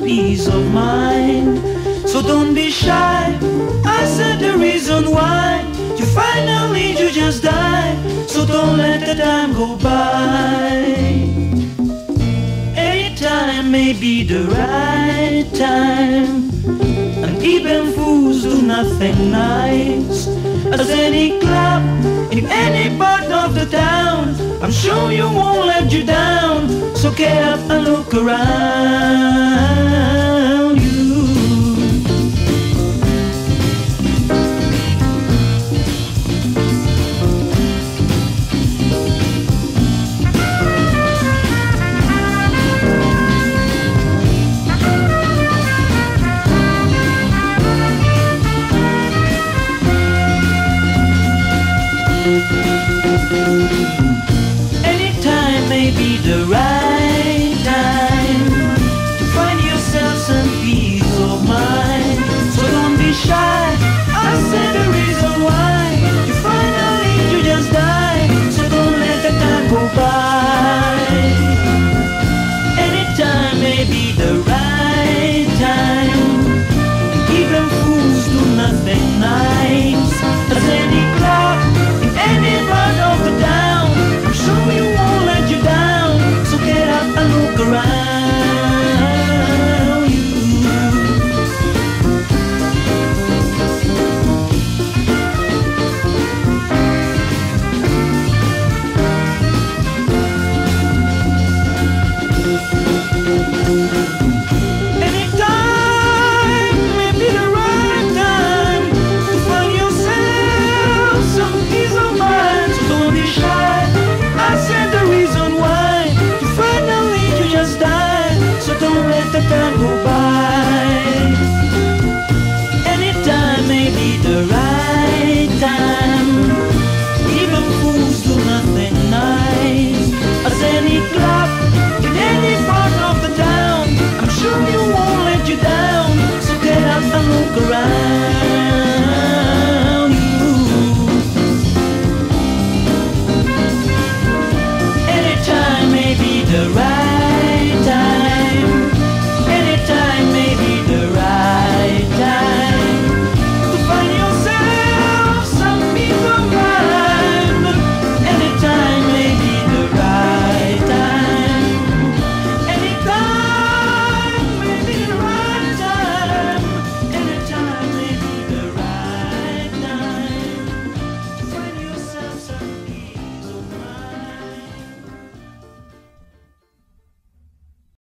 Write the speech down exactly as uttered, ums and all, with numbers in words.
peace of mind. So don't be shy, I said the reason why you finally you just died. So don't let the time go by. Any time may be the right time, and even fools do nothing nice. As any club in any part of the town, I'm sure you won't let you down. So get up and look around you. Anytime may be the right